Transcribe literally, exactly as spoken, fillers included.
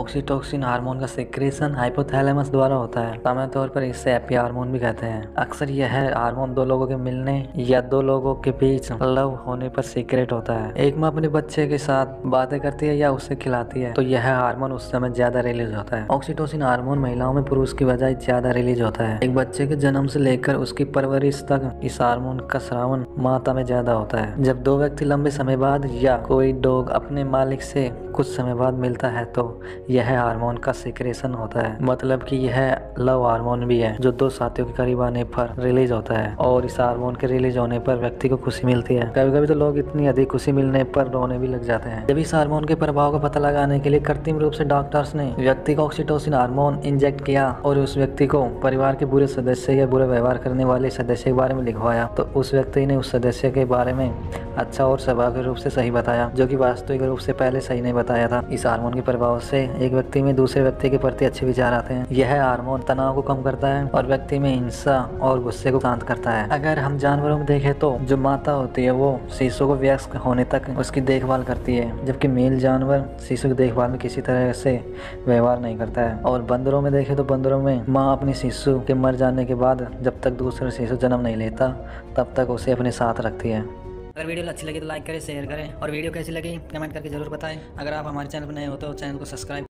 Oxytocin hormone का secretion hypothalamus द्वारा होता है। सामान्य तौर पर इसे हैप्पी हार्मोन भी कहते हैं। अक्सर यह हार्मोन दो लोगों के मिलने या दो लोगों के बीच लव होने पर सीक्रेट होता है। एक माँ अपने बच्चे के साथ बातें करती है या उसे खिलाती है तो यह हार्मोन उस समय ज्यादा रिलीज होता है। ऑक्सीटोसिन हार्मोन महिलाओं में पुरुष की बजाय ज्यादा रिलीज होता है। एक बच्चे के जन्म से लेकर उसकी परवरिश तक इस हार्मोन का स्रावन माता में ज्यादा होता है। जब दो व्यक्ति लंबे समय बाद या कोई डॉग अपने मालिक से कुछ समय बाद मिलता है तो यह हार्मोन का सिक्रेशन होता है। मतलब कि यह लव हार्मोन भी है जो दो साथियों के करीब आने पर रिलीज होता है और इस हार्मोन के रिलीज होने पर व्यक्ति को खुशी मिलती है। कभी कभी तो लोग इतनी अधिक खुशी मिलने पर रोने भी लग जाते हैं। जब इस हार्मोन के प्रभाव का पता लगाने के लिए कृत्रिम रूप से डॉक्टर्स ने व्यक्ति को ऑक्सीटोसिन हार्मोन इंजेक्ट किया और उस व्यक्ति को परिवार के बुरे सदस्य या बुरा व्यवहार करने वाले सदस्य के बारे में लिखवाया तो उस व्यक्ति ने उस सदस्य के बारे में अच्छा और स्वाभाविक रूप से सही बताया, जो कि वास्तविक रूप से पहले सही नहीं बताया था। इस हार्मोन के प्रभाव से एक व्यक्ति में दूसरे व्यक्ति के प्रति अच्छे विचार आते हैं। यह हार्मोन तनाव को कम करता है और व्यक्ति में हिंसा और गुस्से को शांत करता है। अगर हम जानवरों में देखें तो जो माता होती है वो शिशु को वयस्क होने तक उसकी देखभाल करती है, जबकि मेल जानवर शिशु की देखभाल में किसी तरह से व्यवहार नहीं करता है। और बंदरों में देखें तो बंदरों में माँ अपने शिशु के मर जाने के बाद जब तक दूसरा शिशु जन्म नहीं लेता तब तक उसे अपने साथ रखती है। अगर वीडियो अच्छी लगी तो लाइक करें, शेयर करें और वीडियो कैसी लगी कमेंट करके जरूर बताएं। अगर आप हमारे चैनल पर नए हो तो चैनल को सब्सक्राइब